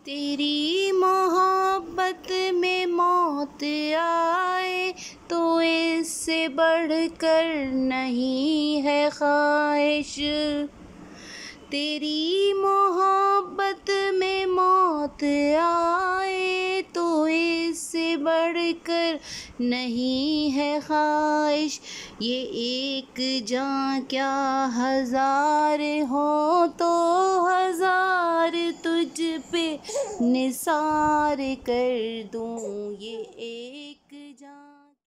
तेरी मोहब्बत में मौत आए तो इससे बढ़कर नहीं है ख्वाहिश। तेरी मोहब्बत में मौत आए तो इससे बढ़कर नहीं है ख्वाहिश। ये एक जान क्या हजार हो तो हजार तुझ पे निसार कर दूं। ये एक